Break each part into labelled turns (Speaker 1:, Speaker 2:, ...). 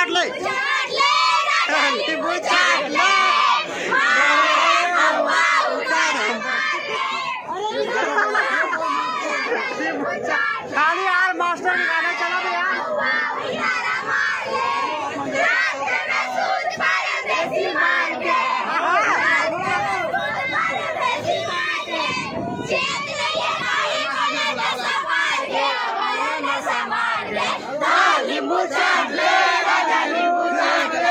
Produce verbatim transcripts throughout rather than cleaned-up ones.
Speaker 1: चाट ले, नींबू चाट ले। खाली यार मास्टर ने गाना चला दे यार। नींबू चाट ले राजा, नींबू चाट ले।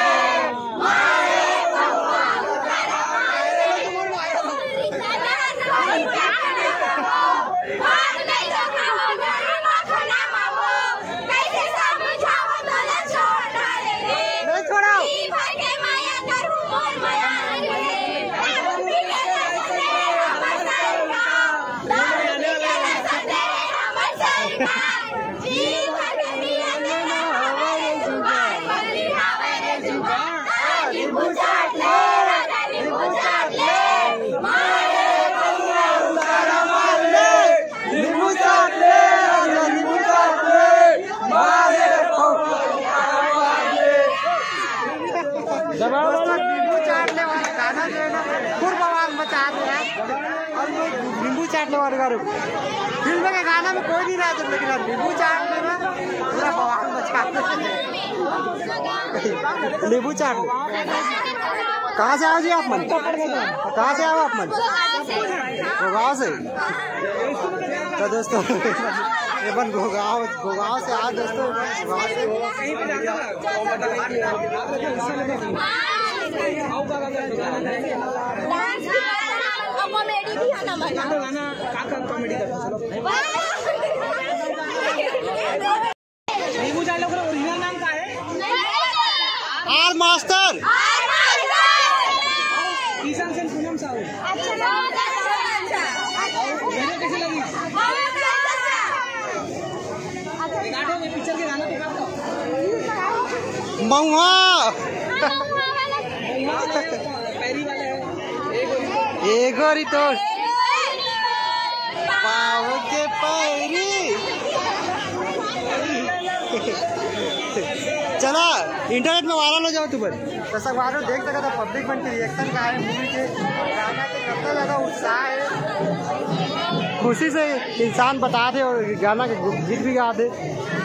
Speaker 1: नींबू चाटने वाला गाना जो है ना पूर्व बवाल मचा दिया। और ये नींबू चाटने वाले गाने फिल्म के गाना में कोई नहीं रहा, लेकिन नींबू चाटने में पूरा बवाल मचा दिया। नींबू चाटने कहाँ से आओ जी आप? मन कहाँ से आओ आप? मन गोगांव से। तो दोस्तों एवन गोगांव गोगांव से आज दोस्तों
Speaker 2: कॉमेडी भी है ना, गाना का कॉमेडी कर नींबू चाट ले। ओरिजिनल नाम का है
Speaker 1: आर मास्टर।
Speaker 2: ईशान सेन पूनम साहू। अच्छा वीडियो कैसी लगी? गाने में पिक्चर के गाना तो गाओ।
Speaker 1: महुआ
Speaker 2: पैरी वाले हैं
Speaker 1: एक और ही तो पाव के पैरी। चला इंटरनेट में वायरल हो जाओ तू। बस दर्शक वालों देख सका था पब्लिक मन के रिएक्शन का है मूवी के गाना के कितना ज्यादा उत्साह है। खुशी से इंसान बता दे और गाना के गीत भी गा दे।